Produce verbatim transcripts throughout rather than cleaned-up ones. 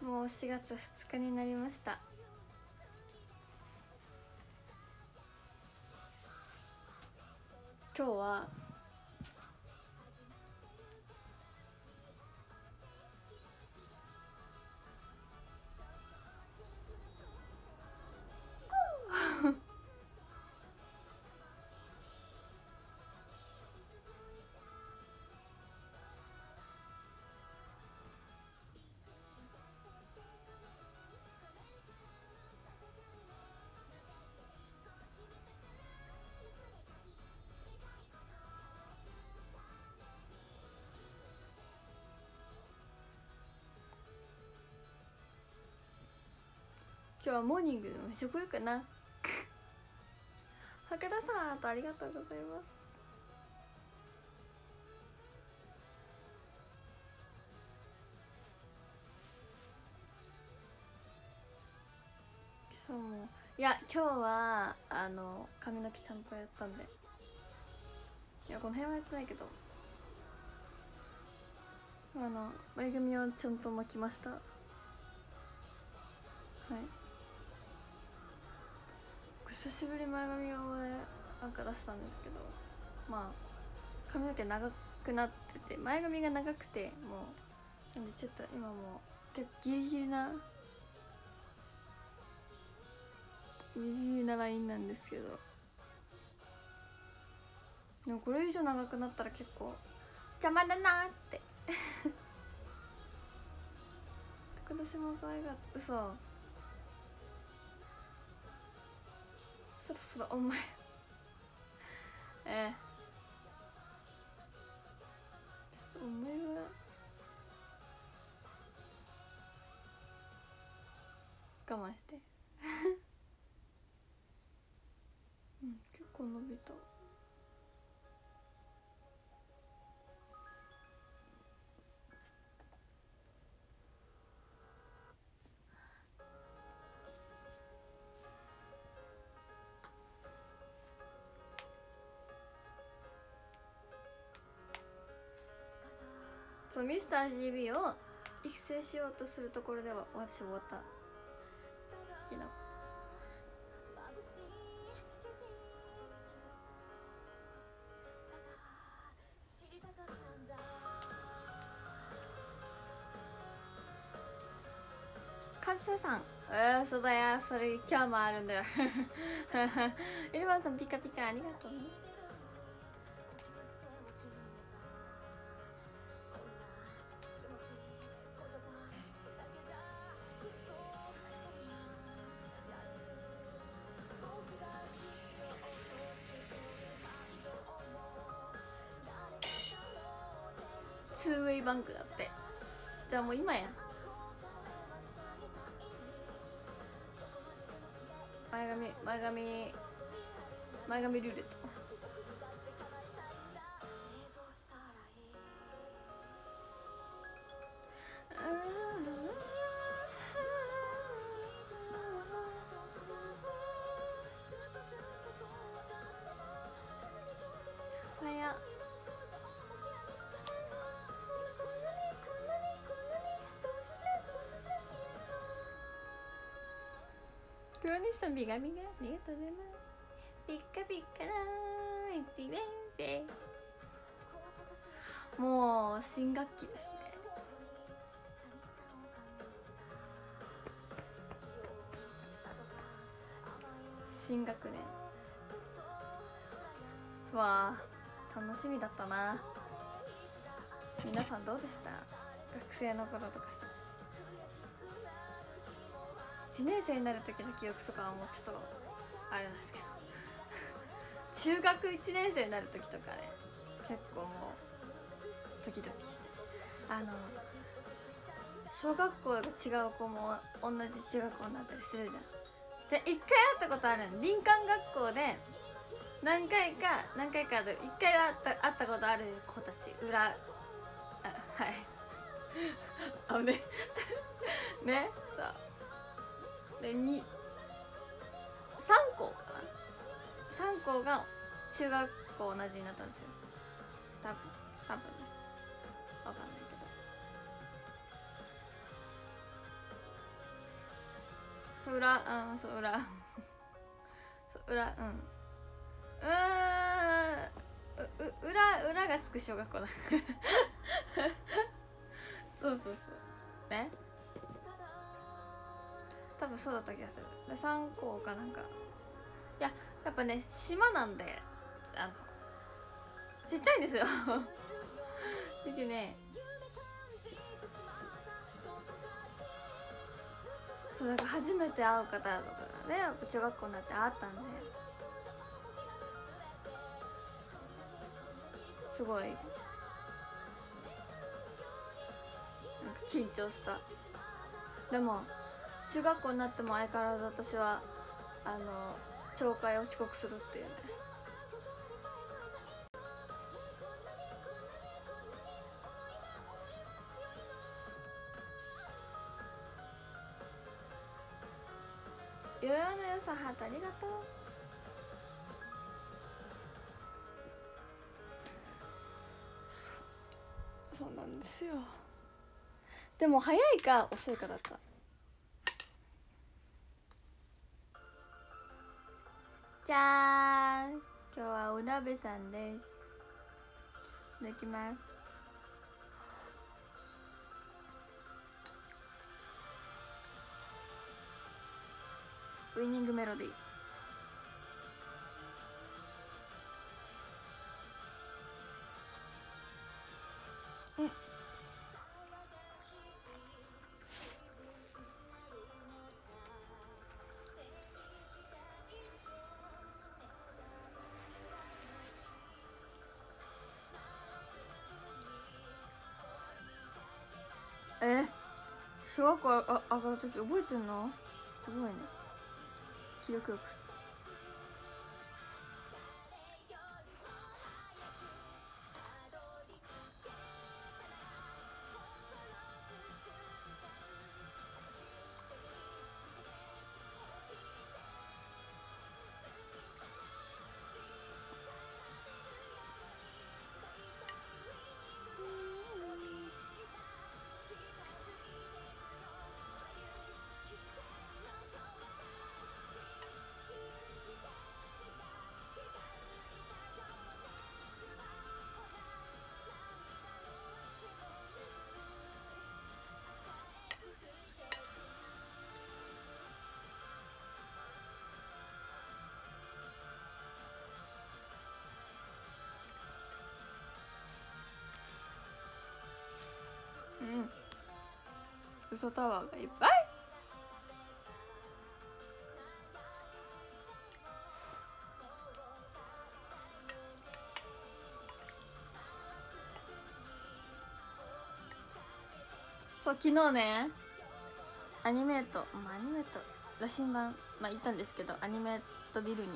もうしがつふつかになりました。今日は今日はモーニングの飯食うかな武田さんとありがとうございます。今日もいや今日はあの髪の毛ちゃんとやったんで、いやこの辺はやってないけど、あの前髪をちゃんと巻きました。はい、久しぶり前髪をねなんか出したんですけど、まあ髪の毛長くなってて前髪が長くてもうなんでちょっと今もう結構ギリギリなギリギリなラインなんですけど、でもこれ以上長くなったら結構邪魔だなって高田島可愛がった嘘そろそろお前ええちょっとお前は我慢してうん結構伸びた。そうミスター ジービー を育成しようとするところでは私終わった昨日。カズサさんうそだよそれ今日もあるんだよエルバンさんピカピカありがとうね。ツーウェイバンクだって。じゃあもう今や前髪前髪前髪ルーレットおはよう。クロニストンビガビガありがとうございます。ピッカピッカラーイティベンゼもう新学期ですね。新学年わあ楽しみだったな。皆さんどうでした？学生の頃とかさいちねん生になる時の記憶とかはもうちょっとあれなんですけど中学いちねん生になる時とかね結構もうドキドキして、あの小学校が違う子も同じ中学校になったりするじゃん。で一回会ったことあるの林間学校で何回か何回かで一回会った会ったことある子たち裏あはいあのねねそうでにさん校かなさん校が中学校同じになったんですよ多分多分ね分かんないけどそう裏うんそう裏そう裏うんうーんう裏裏がつく小学校だそうそうそうね多分そうだった気がするでさん校かなんかいややっぱね島なんであのちっちゃいんですよでねそうだから初めて会う方とかがねやっぱ中学校になって会ったんですごいなんか緊張した。でも中学校になっても相変わらず私はあの朝会を遅刻するっていうねヨヨのよさハートありがとう。そう、そうなんですよ。でも早いか遅いかだった。じゃーん今日はお鍋さんです。いただきます。ウイニングメロディーうんえ小学校あ上がるとき覚えてんのすごいね記憶力。うん嘘タワーがいっぱい。そう昨日ねアニメート、まあ、アニメート羅針盤まあ行ったんですけどアニメートビルに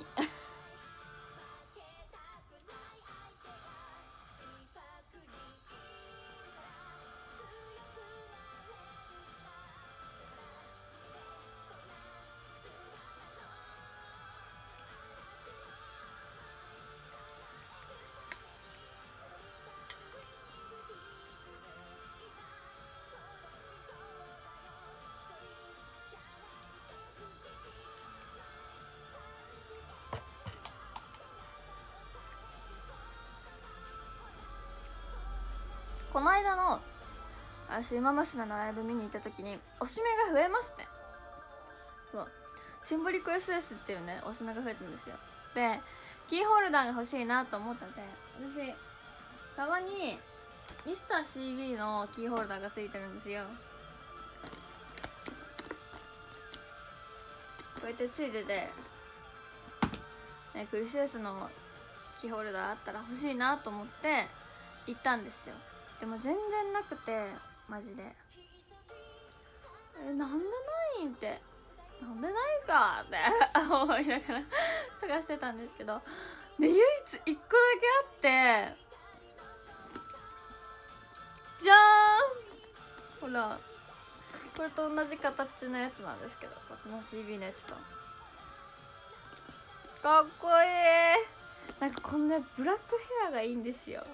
この間の私ウマ娘のライブ見に行った時に推しメが増えますね。そうシンボリック エスエス っていうね推しメが増えたんですよ。でキーホルダーが欲しいなと思ったので私たまにミスター シービー のキーホルダーがついてるんですよ。こうやってついてて、ね、クリスエスのキーホルダーあったら欲しいなと思って行ったんですよ。でも全然なくてマジでえなんでないんってなんでないんすかって思いながら探してたんですけどで唯一いっこだけあってじゃーんほらこれと同じ形のやつなんですけどこっちの シービー のやつとかっこいい。なんかこんなブラックヘアがいいんですよ。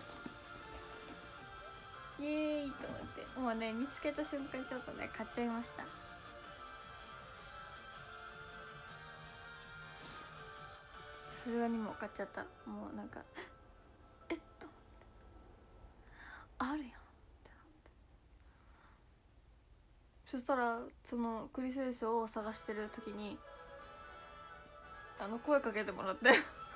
イエーイと思ってもうね見つけた瞬間ちょっとね買っちゃいました。 さすがにもう買っちゃった。もうなんかえっとあるよって。そしたらそのクリスエスを探してる時にあの声かけてもらって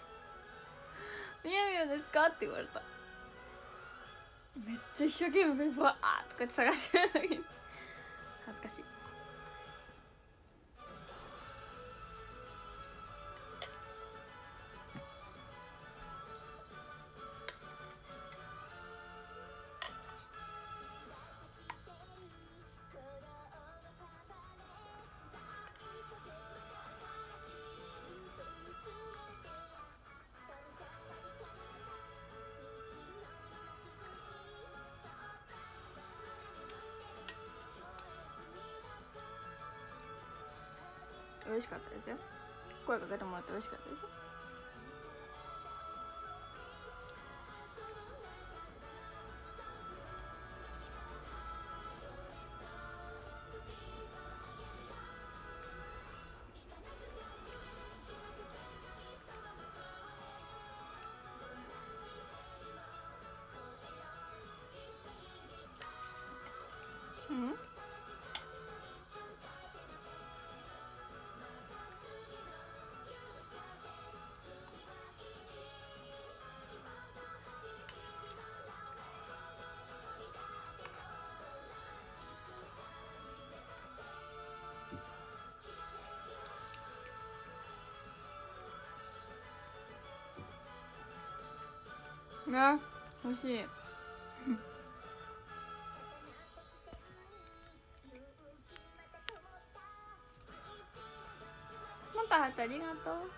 「みやみやですか?」って言われた。めっちゃ一生懸命バーとかって探してる時に恥ずかしい。嬉しかったですよ。声かけてもらって嬉しかったですよ。うん、ね、美味しいまたありがとう。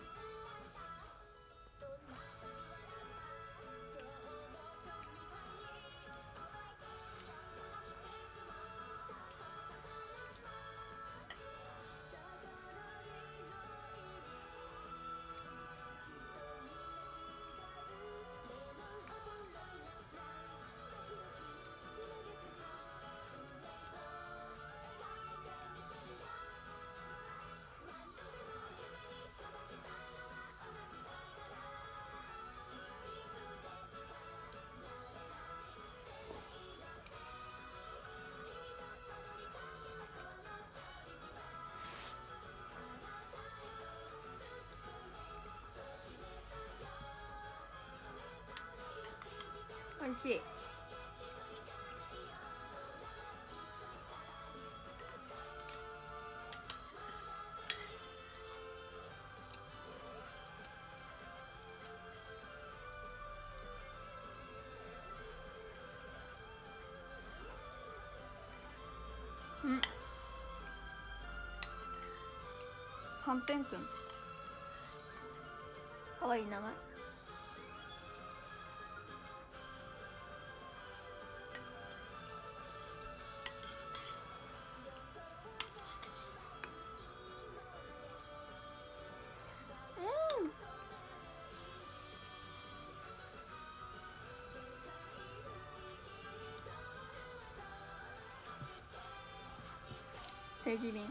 美味しい。うん、はんぺんくんかわいい名前。定義便。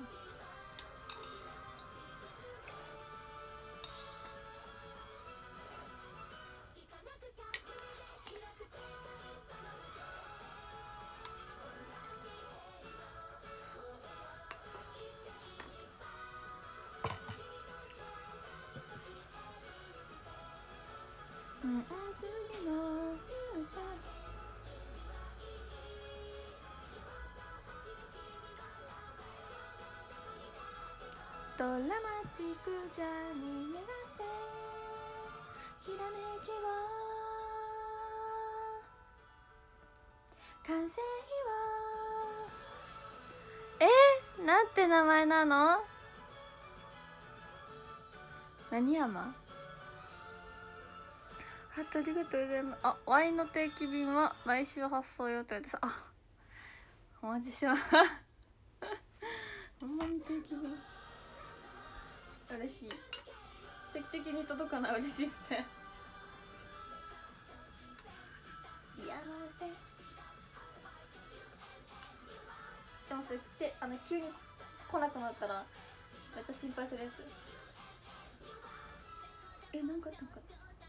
うん、次のフューチャードラマチックジャーニー目指せひらめきを完成を。え、なんて名前なの？何山？ハートありがとうございます。あ、ワインの定期便は来週発送予定です。あ、お待ちしてますほんまに定期便嬉しい。定期的に届かない嬉しいですねいやマジで。でもそれってあの急に来なくなったらめっちゃ心配するやつ。 え、なんかあったんか。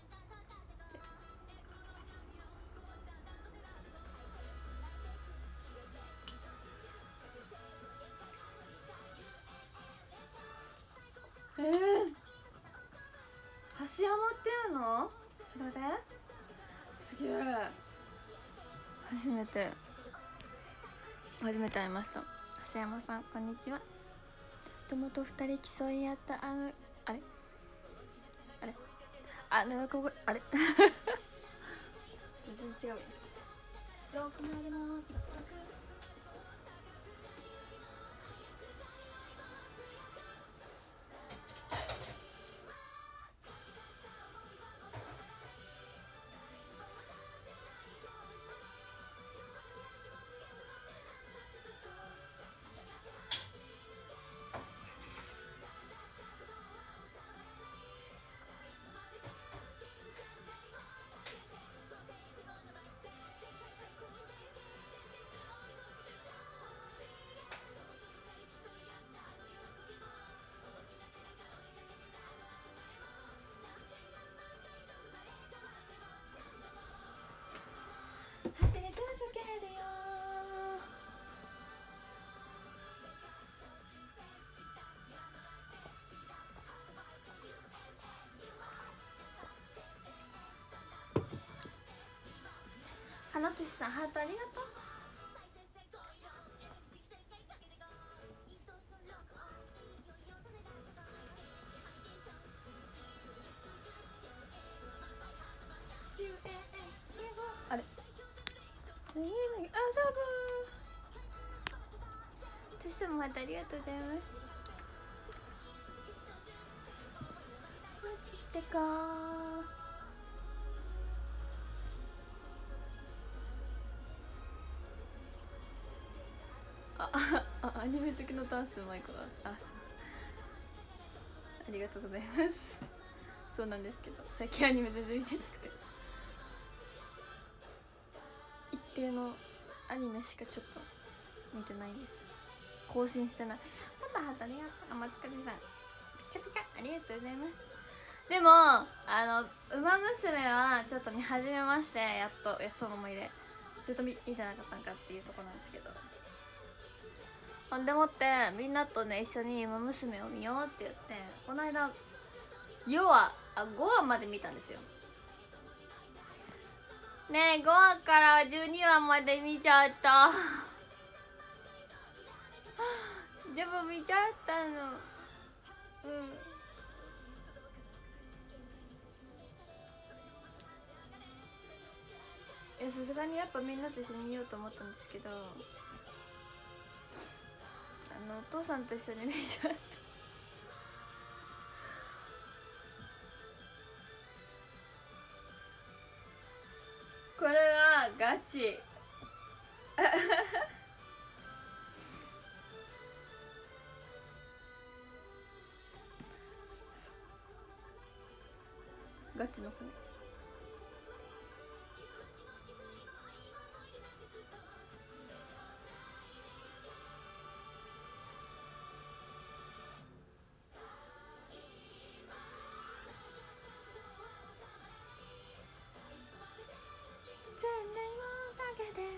えー、橋山っていうの？それですげえ。初めて初めて会いました。橋山さん、こんにちは。友と二人競い合ったあのあれあれあのここあれ全然違う。どこまでも走り続けるよ。かなとしさん、ハートありがとう。あれ何何あ、サブー。としさんもハートありがとうございます。てかあああ、アニメ好きのダンスうまい子だ。あ、そうありがとうございます。そうなんですけど、最近アニメ全然見てなくて、一定のアニメしかちょっと見てないんです。更新してない。またハートありがとう。あ、松風さんピカピカありがとうございます。でもあの「ウマ娘」はちょっと見始めまして、やっとやっとの思いで、ずっと見見てなかったんかっていうところなんですけど、ほんでもってみんなとね一緒に「ウマ娘」を見ようって言って、この間よわあごわまで見たんですよ。ねえ、ごわからじゅうにわまで見ちゃったでも見ちゃったの。うん、いや、さすがにやっぱみんなと一緒に見ようと思ったんですけど、あのお父さんと一緒に見ちゃったこれはガチガチの方。千年をかけて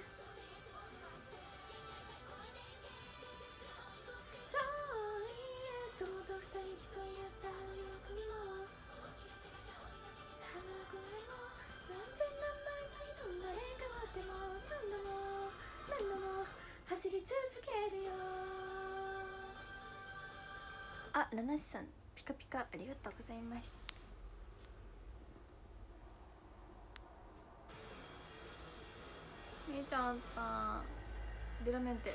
そういえ友と二人競い合った欲にも花これも何千何万人生まれ変わっても何度も何度も走り続けるよ。あ、ラナシさんピカピカありがとうございます。見ちゃったデラメンテ。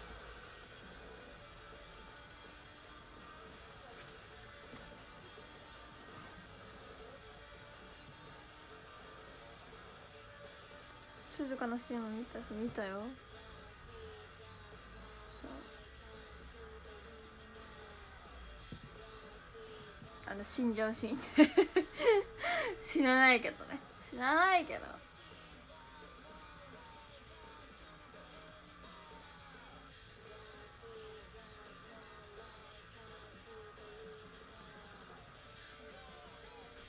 静かなシーンも見たし、見たよ。あの死んじゃうシーン死なないけどね、死なないけど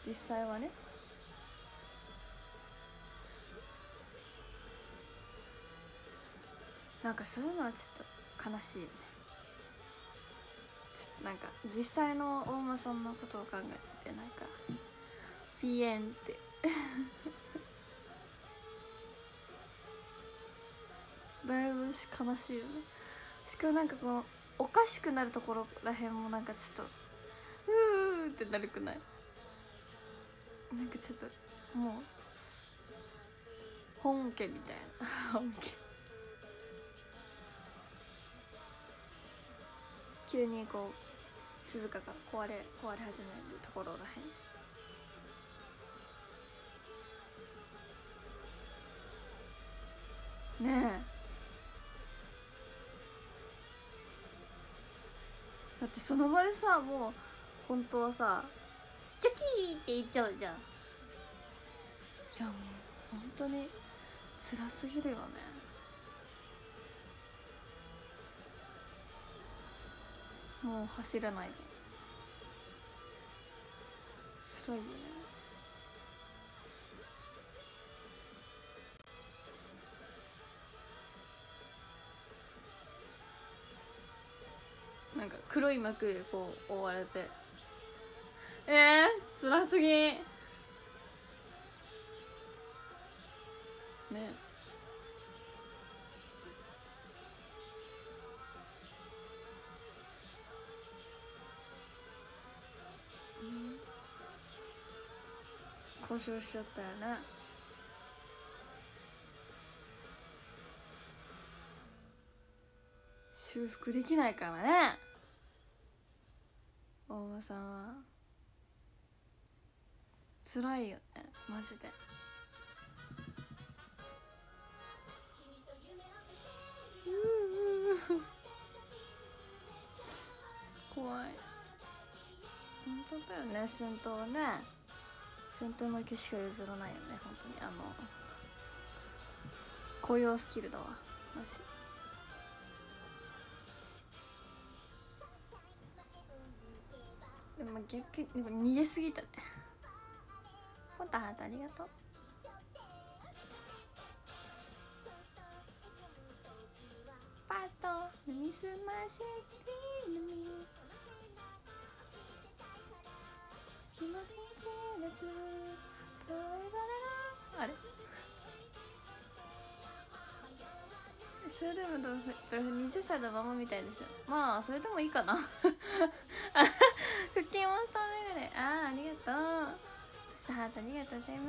実際はね。なんかそういうのはちょっと悲しいよね。なんか実際の大間さんのことを考えてなんかピエンってだいぶ悲しいよね。しかもなんかこのおかしくなるところらへんもなんかちょっとうーってなるくない？なんかちょっともう本家みたいな本家急にこう鈴鹿が壊れ壊れ始めるところらへんねえ。だってその場でさ、もう本当はさチョキーって言っちゃうじゃん。いやもう本当に辛すぎるよね。もう走れない。辛いよね。なんか黒い幕でこう覆われて、えー、辛すぎね。故障しちゃったよね。修復できないからね、大場さんは。辛いよねマジで。怖い。本当だよね。戦闘はね、戦闘の気しか譲らないよね本当に。あの雇用スキルだわマジ。でも逆にでも逃げすぎたね。ポンタハートありがとう。パート飲みすませて飲み気持ちがつそれぞれのあれそれでもどうはたちのままみたいでしょ。まあそれでもいいかな。クッキーモンスターメガネ、あーありがとう。スターハートありがとうございます。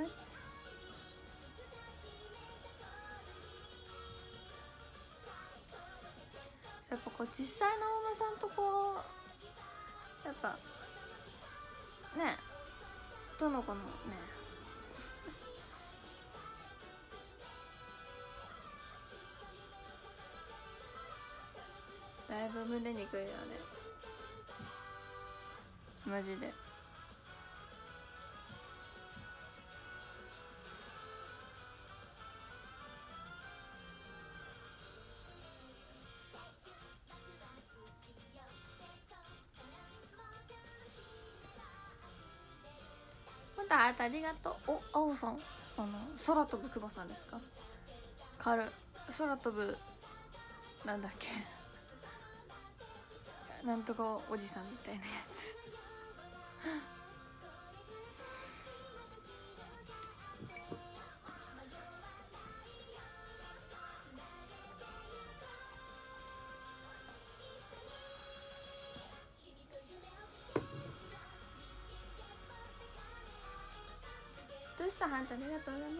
やっぱこう実際のお馬さんとこうやっぱねどの子のねだいぶ胸にくるよねマジで。またありがとう。お、青さん、あの空飛ぶクマさんですか？かる空飛ぶなんだっけなんとかおじさんみたいなやつ。トゥッサハントありがとうございます。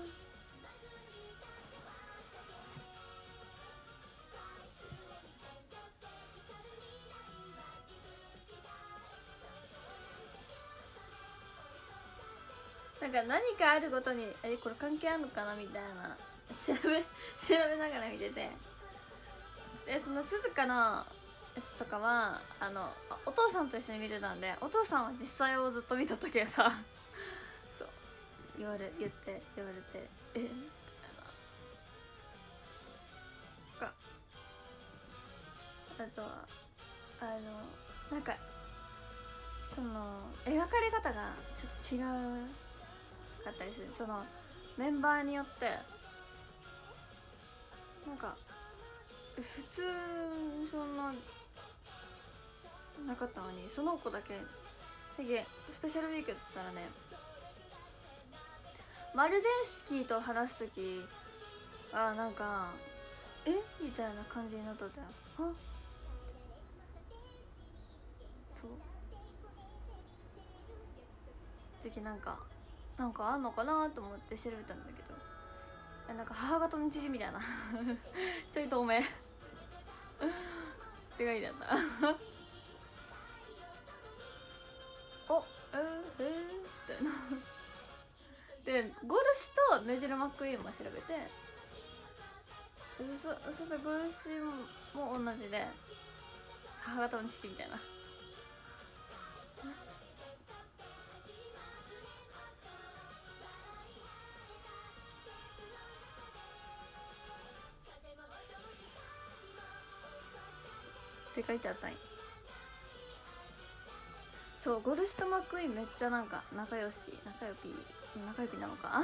なんか何かあるごとにえこれ関係あるのかなみたいな調べ調べながら見てて、でその鈴鹿のやつとかはあのお父さんと一緒に見てたんで、お父さんは実際をずっと見とったけどさそう言われ言って言われてえみたいなか、あとはあのなんかその描かれ方がちょっと違うかったりする。そのメンバーによってなんか普通そんななかったのに、その子だけスペシャルウィークだったらね、マルゼンスキーと話す時あなんかえみたいな感じになったんだよ。あそう時なんかなんかあんのかなと思って調べたんだけど、なんか母方の父みたいなちょい透明って書いてあったおえー、えー、みたいなでゴルシとメジル・マックイーンも調べて、そそしてゴルシも同じで母方の父みたいなって書いてあったんや。そうゴルシとマックイーンめっちゃなんか仲良し仲良ぴ仲良ぴなのか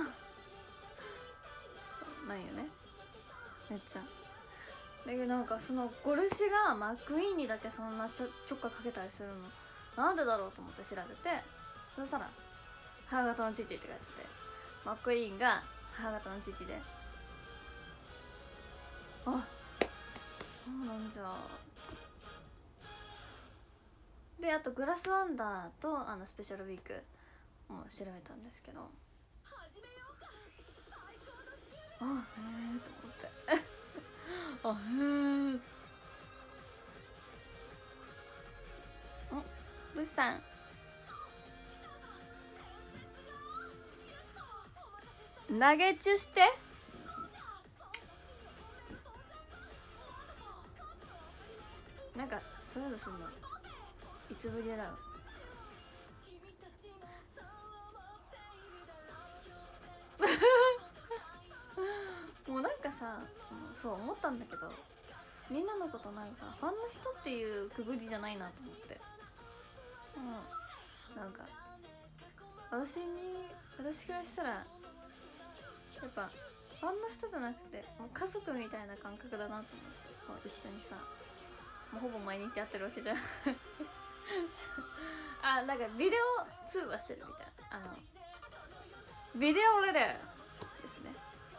なんよねめっちゃ。だけどなんかそのゴルシがマックイーンにだけそんなちょちょっかかけたりするのなんでだろうと思って調べて、そしたら母方の父って書いてて、マックイーンが母方の父で、あそうなんじゃ。であとグラスワンダーとあのスペシャルウィークも調べたんですけど、あへえと思ってあへえおブッさん投げチュしてなんかそういうのすんのいつぶりだろうもうなんかさそう思ったんだけど、みんなのことなんかファンの人っていうくぐりじゃないなと思って、うんなんか私に私からしたらやっぱファンの人じゃなくてもう家族みたいな感覚だなと思って、こう一緒にさもうほぼ毎日会ってるわけじゃんあなんかビデオ通話してるみたいな、あのビデオレレですね。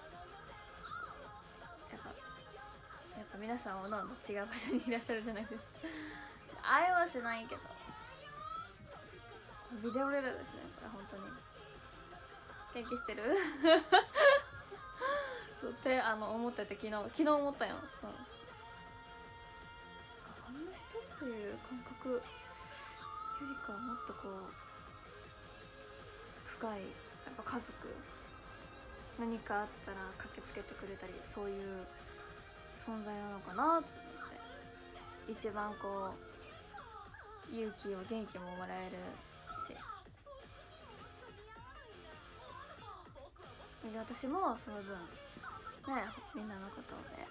やっぱやっぱ皆さんおのおの違う場所にいらっしゃるじゃないですか会えはしないけどビデオレレですねこれ本当に。元気してるそうってあの思ってて、昨日昨日思ったよ。そうあんな人っていう感覚よりかはもっとこう深いやっぱ家族、何かあったら駆けつけてくれたりそういう存在なのかなと思って、一番こう勇気を元気ももらえるし、で私もその分ねみんなのことをね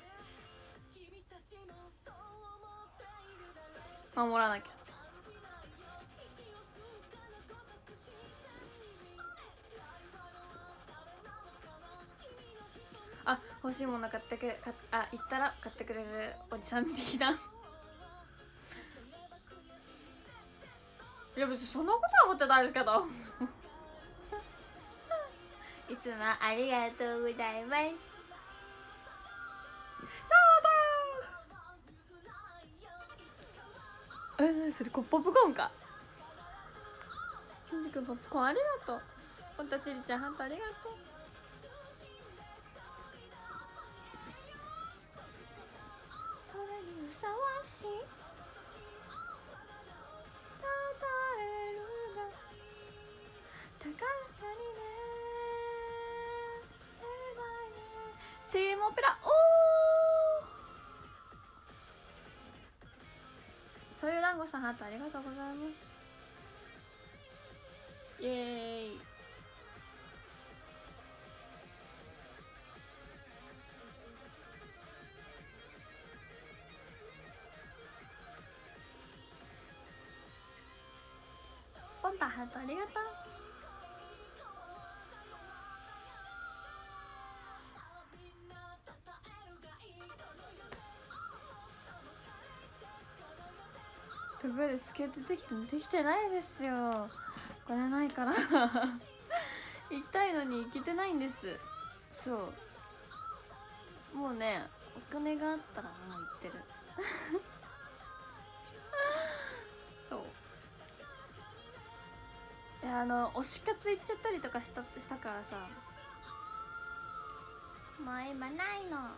守らなきゃって。あ欲しいもの買ってくかあ行ったら買ってくれるおじさん見てきたいや別にそんなことは思ってないですけどいつもありがとうございます。そうだえ何それポップコーンか。しんじくんポップコーンありがとう。ほんとちりちゃんハントありがとう。それにふさわしいたたえるが高さにねテーマオペラおーそういう団子さんハートありがとうございます。イエーイたハートありがとう。ところでスケートできてもできてないですよ。お金ないから行きたいのに行けてないんです。そうもうね、お金があったらもう行ってるそういや、あの推し活行っちゃったりとかしたしたからさ、もう今ないの。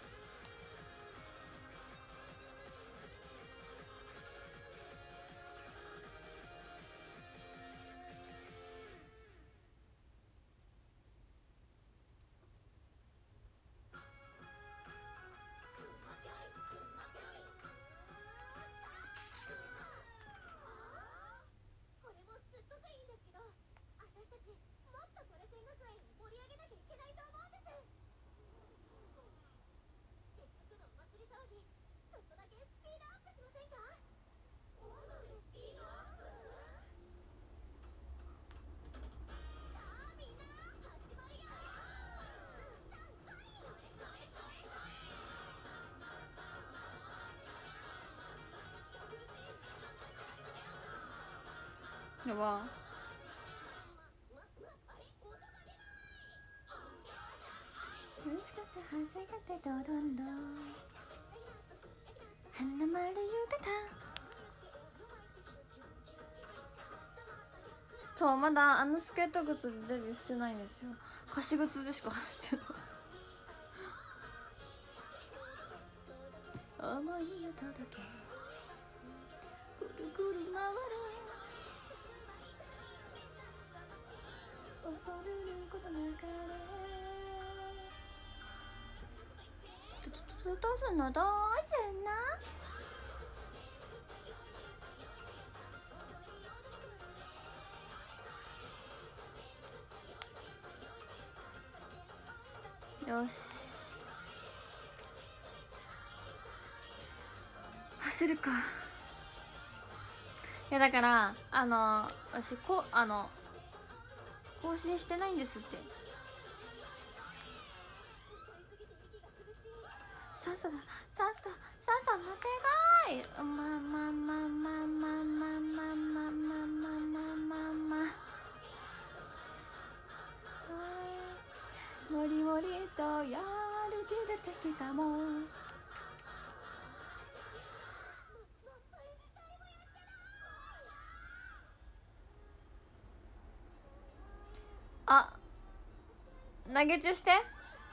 やば苦しかったはずがてどどんどん花丸浴衣。そうまだあのスケート靴でデビューしてないんですよ。貸し靴でしか走ってない思いを届けぐるぐる回る恐るることなかれどうすんのどうすんの。よし走るか。いやだからあの私こあの更新してないんですって。さっさださっささっさ待てがい。まあまあまあまあまあまあまあまあまあまあまあまあまあもりもりとやる気出てきたもん。あ、投げ中して。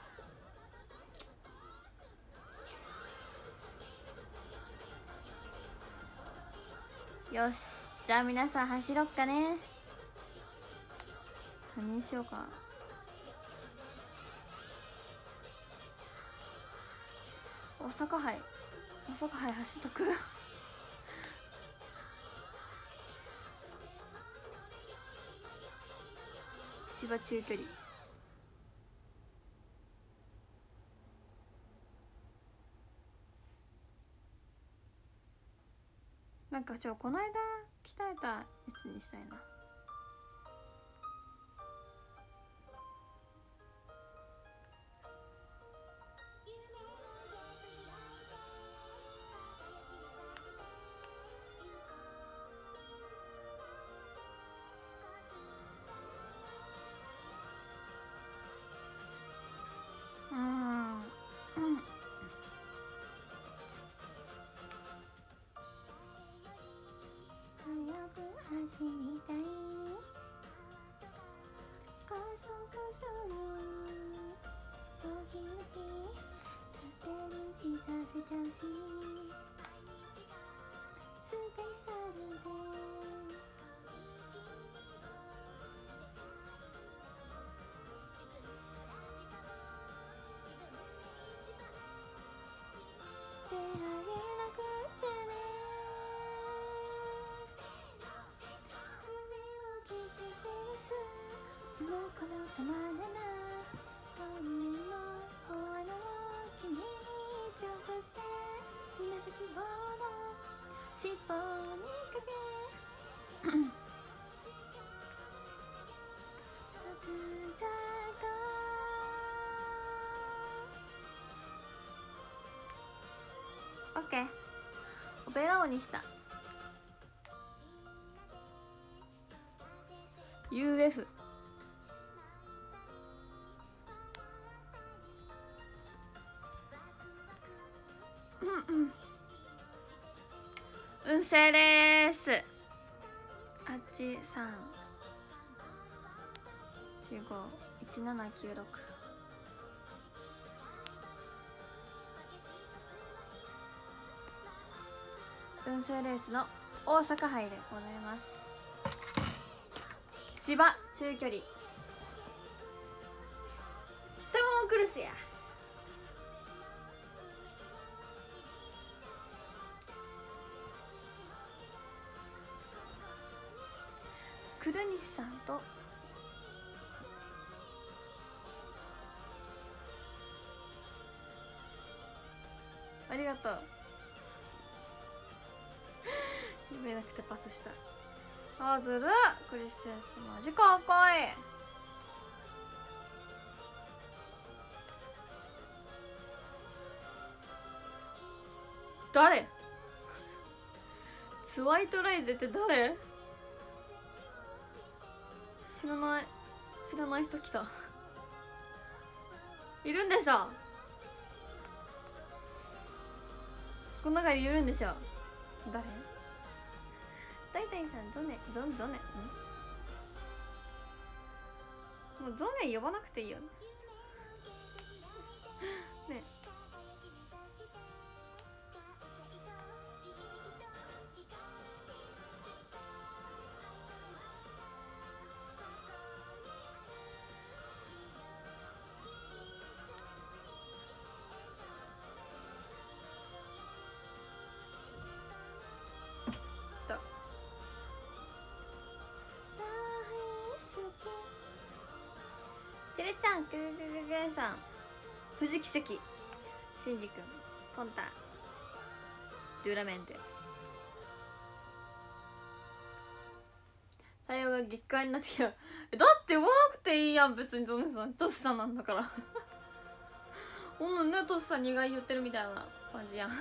よし、じゃあ皆さん走ろっかね。何にしようか。大阪杯大阪杯走っとく芝中距離。なんかちょこの間鍛えたやつにしたいな。うん早く走りたい加速するドキドキしてるしさせちゃうしスペシャルで手あげなくちゃね風を切ってフェイス僕の止まらない本人の終わりを君に直接今先ほど尻尾にかけペラ王にした。 ユーエフ 運勢です。はちさんよんごいちななきゅうろく。運勢レースの大阪杯でございます。芝中距離トモクルスや。クルニスさんとありがとう。読めなくてパスした。あーずるっ。クリスエスマジかっこいい。誰？ツワイトライゼって誰？知らない。知らない人来た。いるんでしょ。この中にいるんでしょ。誰？大体さん、ゾネ、ゾン、ゾネ、ん？もうゾネ呼ばなくていいよね。ね。チェレちゃん、グーグーグーグーさん、藤木関、シンジ君、ポンタ、デュラメンテ。対応が激化になってきた。だって呼ばなくていいやん、別にゾネさん、トシさんなんだから。ほんのね、トシさんにがい言ってるみたいな感じやん。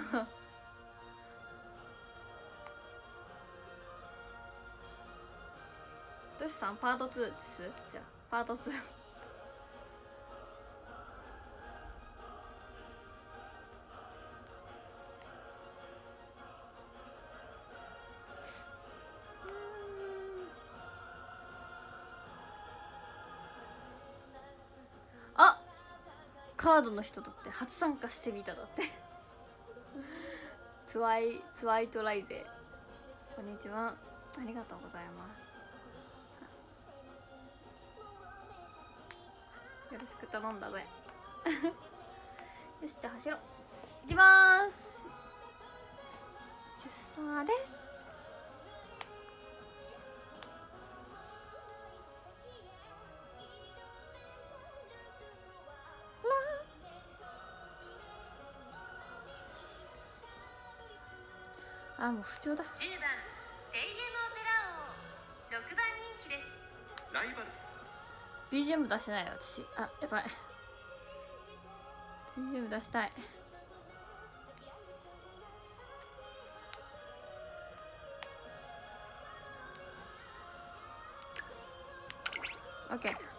トシさん、パートツーです。じゃあ、パートツー。あ、カードの人だって初参加してみただって。ツワイツワイトライゼ、こんにちは、ありがとうございます。よろしく頼んだぜ。よし、じゃあ走ろう。いきまーす。出産です。あ、もう不調だ。 じゅうばんテイエムオペラ王、ろくばん人気です。ライバルビージーエム 出してないよ私。あ、やばい。 ビージーエム 出したい。オッケー。 晴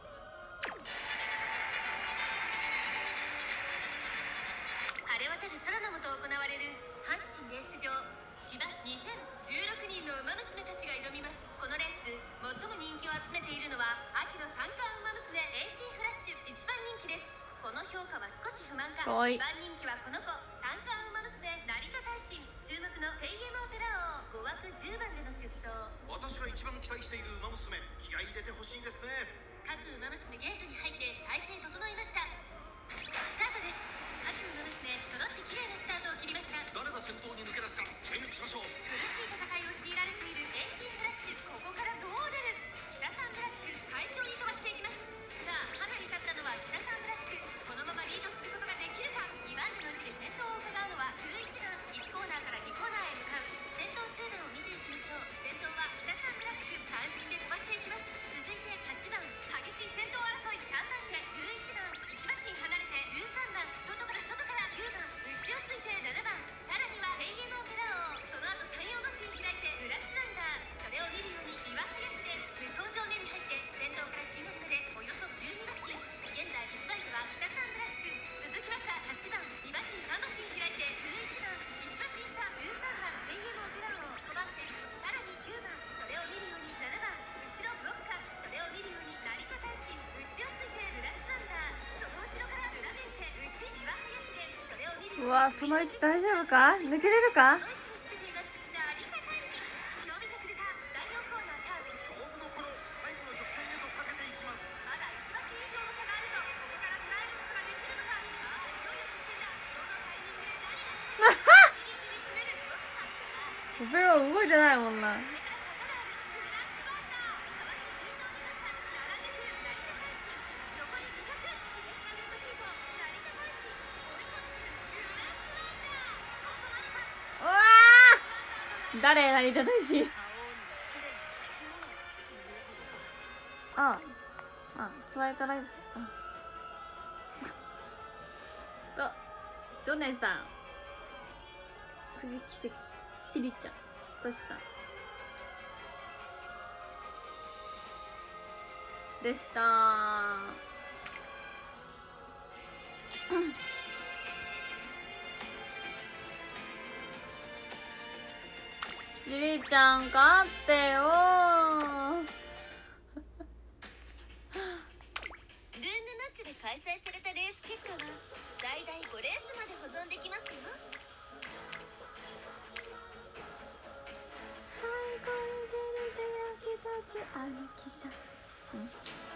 れ渡る空の下行われる阪神レース場芝にせんじゅうろくにんの馬娘たちが挑みます。このレース最も人気を集めているのは秋の三冠馬娘 エーシー フラッシュ、いちばん人気です。この評価は少し不満か。にばん人気はこの子、三冠馬娘成田大臣。注目のテイエムオペラ王、ごわくじゅうばんでの出走。 私が一番期待している馬娘、気合い入れてほしいですね。 各馬娘ゲートに入って体勢整いました。スタートです。各馬娘揃って綺麗なスタートを切りました。 誰が先頭に抜け出すか注目しましょう。 苦しい戦いを強いられている エーシー フラッシュ、ここからどう出る。北さんブラック、快調に飛ばしていきます。さあ、花に立ったのは北さんブラック。このままリードすることができるか。にばん手のうちで先頭を伺うのはじゅういちばん。いちコーナーからにコーナーへ向かう。先頭集団を見ていきましょう。先頭は北さんブラック、単身で飛ばしていきます。続いてはちばん、激しい先頭争い。さんばん手じゅういちばん、いち馬身離れてじゅうさんばん、外から外からきゅうばん、内をついてななばん、さらにはテイエムオペラ王わあ、その位置大丈夫か？抜けれるか？ 勝負どころ、最後の直線へとかけていきます。 まだいち馬身以上の差があるぞ。ここから捉えることができるのか。さあいよいよ直線だ。どのタイミングで何が仕掛ける？ギリギリ詰めるどっか。 オペは動いてないもんな。うわー、誰成田大使。ああ、ツワイトライズ。あとジョネさん、藤木関、チリちゃん、トシさんでしたー。うんチリちゃん勝ってよー。 ルームマッチで開催されたレース結果は最大ごレースまで保存できますよ。 最高に出るで焼き立つあの汽車。うん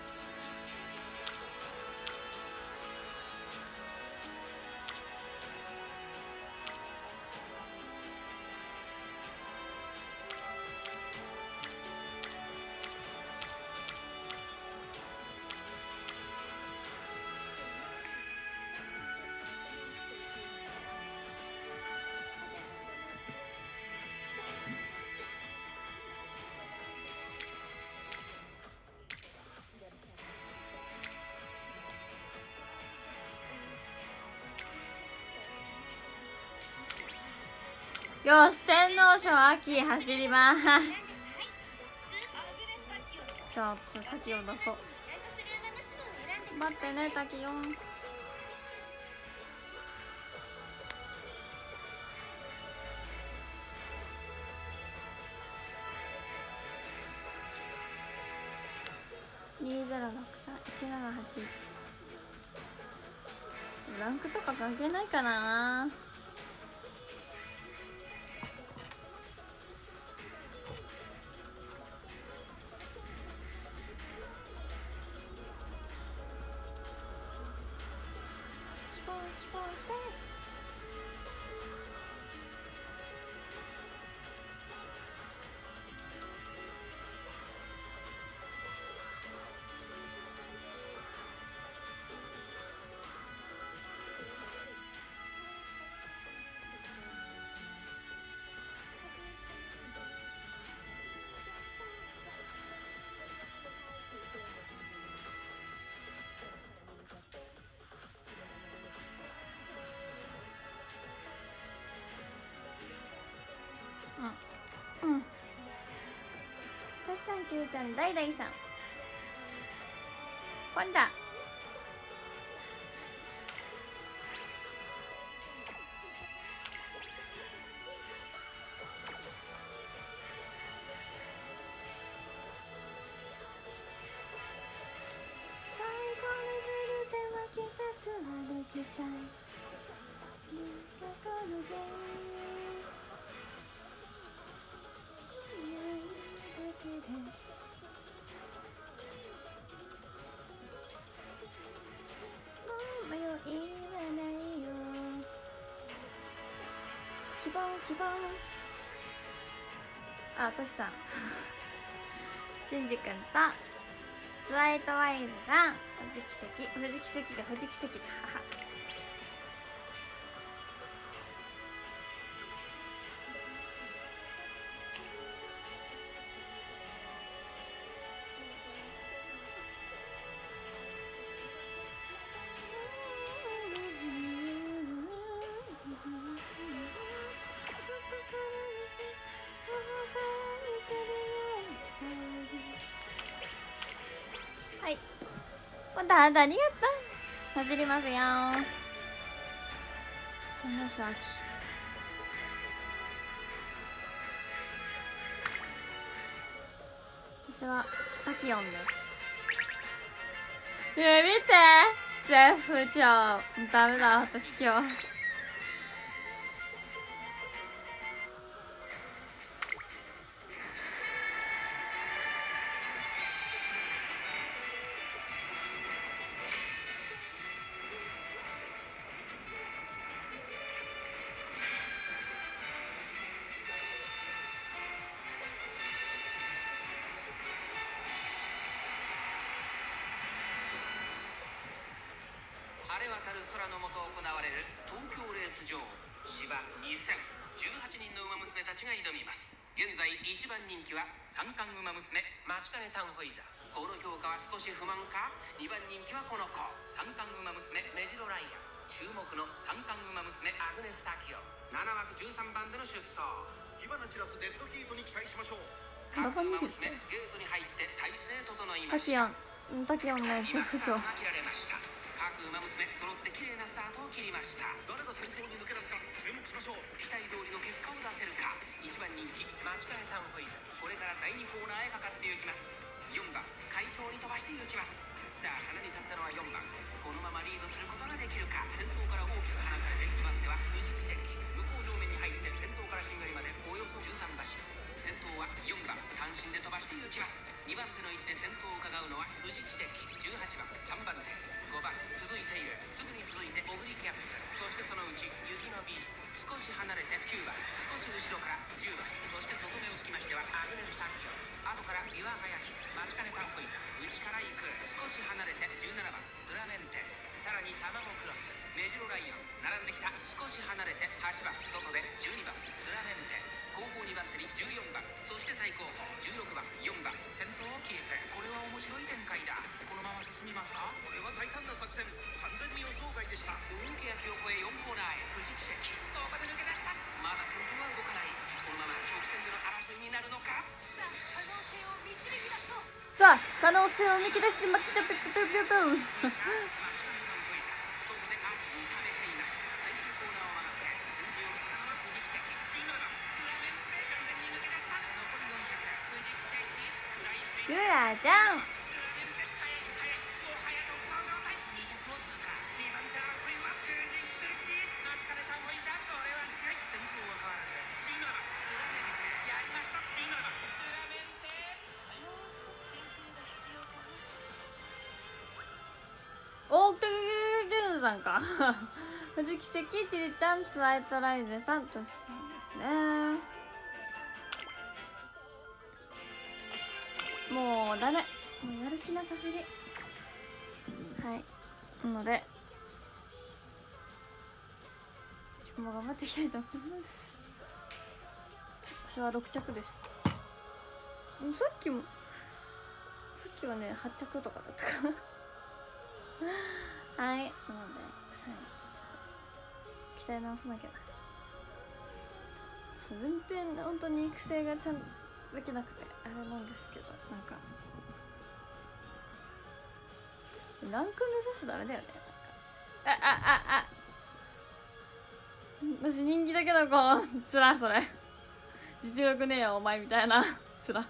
よし、天皇賞秋走ります。じゃあ私の滝を出そう。待ってね、滝よん。にゼロろくさんいちななはちいち。ランクとか関係ないかな。希望せうんうん。トシさん、キューちゃん、ダイダイさん、ホンダ。最後レベルで湧き立つあの汽車。もう迷いはないよ。希望希望。あ、トシさんシンジ君とスワイトワイルが藤木関、藤木関が藤木関だ。母はい、ホンダありがとう。走りますよー。天皇賞秋。私はタキオンです。えー、見てジェフ長ダメだ私今日晴れ渡る空の下行われる東京レース場芝にせんじゅうはちにんの馬娘たちが挑みます。現在いちばん人気は三冠馬娘マチカネタンホイザー。この評価は少し不満か。にばん人気はこの子三冠馬娘メジロライアン。注目の三冠馬娘アグネス・タキオ。ななわくじゅうさんばんでの出走。 火花散らすデッドヒートに期待しましょう。 各馬娘ゲートに入って体勢整いまタキヨした。 ンタキヨンめっちゃ不調。 今スタートが切られました。各馬娘揃って綺麗なスタートを切りました。 誰が先頭に抜け出すか注目しましょう。 期待通りの結果を出せるか。いちばん人気マチカネタンホイザー。これからだいにコーナーへかかっていきます。よんばん会長に飛ばしていきます。さあ花に立ったのはよんばん。このままリードすることができるか。先頭から大きく離されてにばん手は富士奇跡。向こう上面に入って先頭からしんがりまでおよそじゅうさんばし。先頭はよんばん単身で飛ばしていきます。にばん手の位置で先頭を伺うのは富士奇跡。じゅうはちばんさんばん手ごばん続いている。すぐに続いてオグリキャップ。そしてそのうち雪のビージ少し離れてきゅうばん少し後ろからじゅうばん。そして外目をつきましてはアグネス・タキオ。後からビワハヤヒマチカネタンホイザー。内から行く少し離れてじゅうななばんドラメンテ。さらにタマゴクロスメジロライオン並んできた。少し離れてはちばん外でじゅうにばんドラメンテ。後方にばん手にじゅうよんばんそして最後方じゅうろくばんよんばん先頭をキープ。これは面白い展開だ。このまま進みますか。 これは大胆な作戦、完全に予想外でした。 大けやきを越えよんコーナーへ富士奇跡。どこで抜け出した。まだ先頭は動かない。このまま直線での争いになるのか。 さあ可能性を導き出そう。 さあ可能性を見き出してまきちゃぷぷぷぷぷ。 マチカネタンホイザー。外で足に溜めています。最終コーナーを曲がって先頭を切ったのは富士奇跡。じゅうななばんドラメンテ完全に抜け出した。残りよんひゃく富士奇跡食らいついてユラちゃんおーくぐぐぐさんか富士奇跡ちりちゃんツワイトライゼさんとしさんですね。もうダメ、もうやる気なさすぎ。はいなので今日も頑張っていきたいと思います。私はろく着です。さっきもさっきはねはち着とかだったかなはいなので、はい、鍛え直さなきゃな。全然本当に育成がちゃんとできなくてあれなんですけど、なんかランク目指しちゃダメだよね。なんかああああ私人気だけの子つらそれ実力ねえよお前みたいなつら。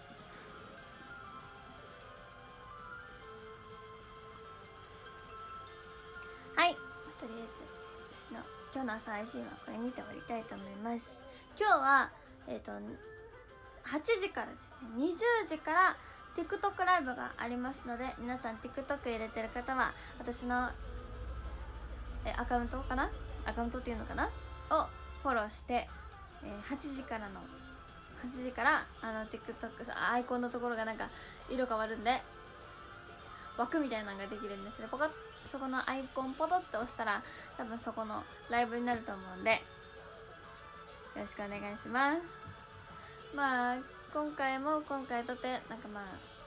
はいとりあえず私の今日の朝配信はこれにて終わりたいと思います。今日はえっとはちじからですねにじゅうじから TikTok ライブがありますので、皆さん TikTok 入れてる方は私のえアカウントかなアカウントっていうのかなをフォローして、えー、はちじからのはちじからあの TikTok アイコンのところがなんか色変わるんで枠みたいなのができるんですね。ポコッそこのアイコンポトって押したら多分そこのライブになると思うんでよろしくお願いします。まあ今回も今回とてなんかま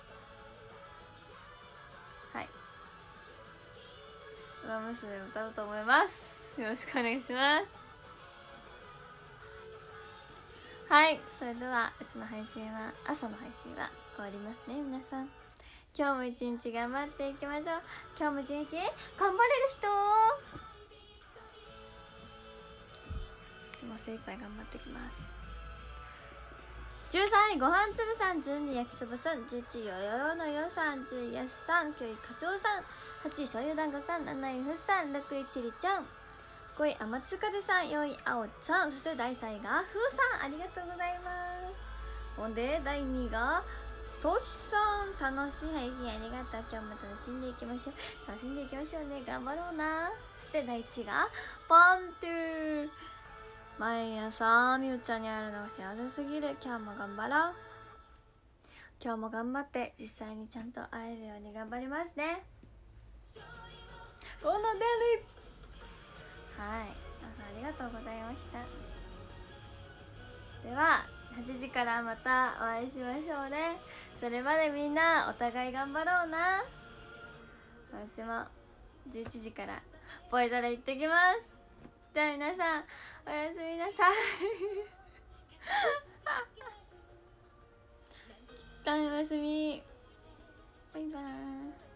あはい「ウマ娘」を歌おうと思います。よろしくお願いします。はいそれではうちの配信は朝の配信は終わりますね。皆さん今日も一日頑張っていきましょう。今日も一日頑張れる人すいませんいっぱい頑張ってきます。じゅうさんいごはんつぶさん、じゅうにい焼きそばさん、じゅういちいよよよのよさん、じゅういやすさん、きゅういかつおさん、はちいそうゆうだんごさん、なないふさん、ろくいちりちゃん、ごいあまつかぜさん、よんいあおさん、そしてだいさんいがふうさん、ありがとうございます。ほんでだいにいがとしさん、楽しい配信ありがとう。今日も楽しんでいきましょう楽しんでいきましょうね。頑張ろうな。そしてだいいちいがパントゥー、毎朝みゆちゃんに会えるのが幸せすぎる。今日も頑張ろう。今日も頑張って実際にちゃんと会えるように頑張りますね。 このデリはい皆さんありがとうございました。でははちじからまたお会いしましょうね。それまでみんなお互い頑張ろうな。私もじゅういちじからポエタラ行ってきます。じゃあ皆さんおやすみなさい一旦おやすみ。バイバーイ。